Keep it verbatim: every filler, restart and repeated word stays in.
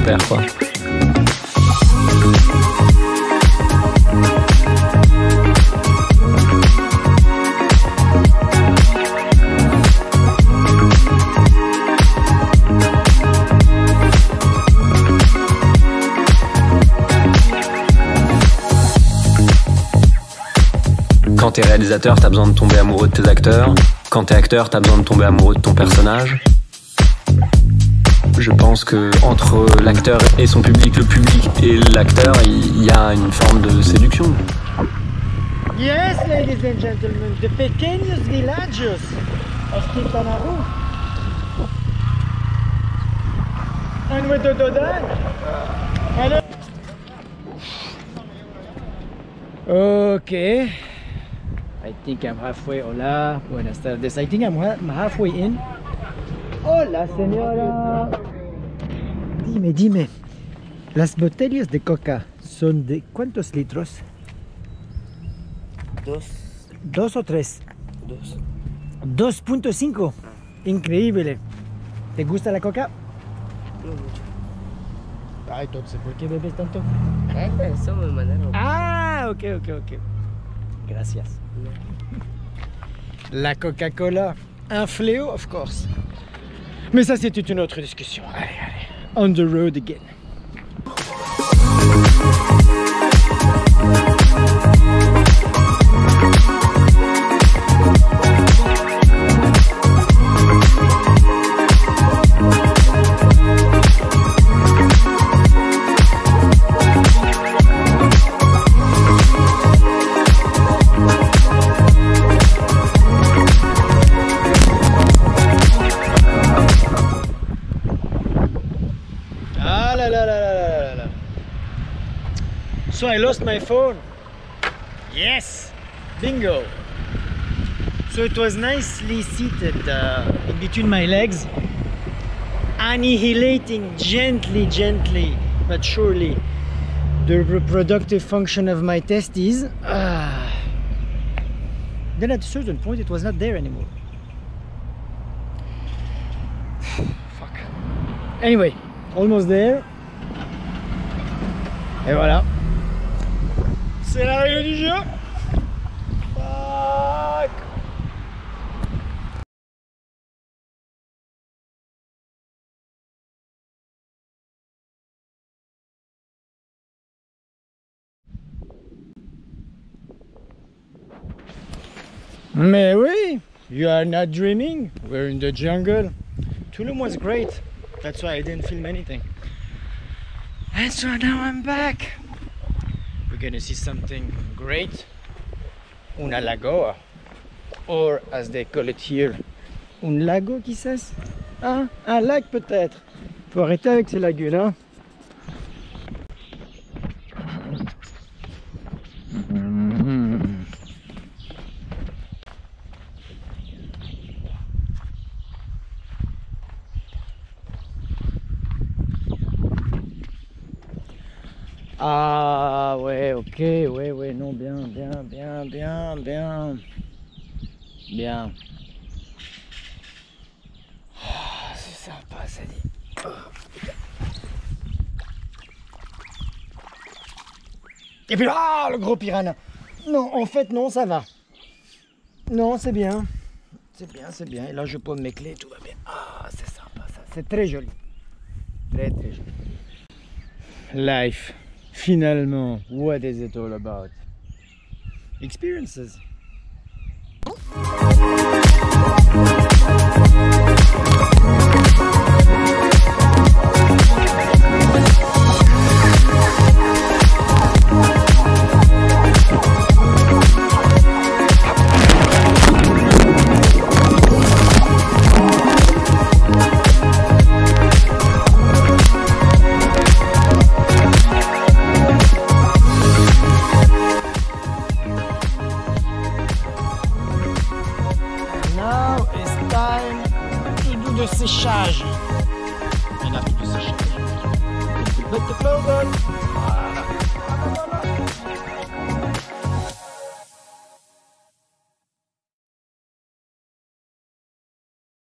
père, quoi. Quand t'es réalisateur, t'as besoin de tomber amoureux de tes acteurs. Quand t'es acteur, t'as besoin de tomber amoureux de ton personnage. Je pense que entre l'acteur et son public, le public et l'acteur, il y a une forme de séduction. Yes, ladies and gentlemen, the pequeños villages of Quintana Roo. And with the Dodan. Hello. Okay. I think I'm halfway. Hola, buenas tardes. I think I'm, ha I'm halfway in. Hola, señora. Dime, dime. Las botellas de coca son de ¿cuántos litros? Dos. ¿Dos o tres? Dos. dos punto cinco. Increíble. ¿Te gusta la coca? No mucho. Ah, entonces, ¿por qué bebes tanto? Eh, eso me mandaron. Ah, ok, ok, ok. Gracias. La Coca-Cola, un fléau, of course. Mais ça, c'est toute une autre discussion. Allez, allez. On the road again. So I lost my phone. Yes, bingo. So it was nicely seated uh, in between my legs, annihilating gently, gently, but surely the reproductive function of my testes. Uh, then at a certain point it was not there anymore. Fuck. Anyway, almost there. Et voilà. C'est la règle du jeu. Fuck. Mais oui, you are not dreaming. We're in the jungle. Tulum was great. That's why I didn't film anything. And so now I'm back. We're gonna see something great. Una lagoa. Or as they call it here, un lago quizás? Ah, un lac peut-être. Faut arrêter avec ces lagunes, hein. Ah ouais, ok, ouais, ouais, non, bien, bien, bien, bien, bien, bien. Oh, c'est sympa, ça dit. Oh. Et puis, ah, le gros piranha. Non, en fait, non, ça va. Non, c'est bien. C'est bien, c'est bien. Et là, je pose mes clés, tout va bien. Ah, c'est sympa, ça. C'est très joli. Très, très joli. Life. Finalement, what is it all about? Experiences. De séchage. Enough to do séchage. Put the clothes on.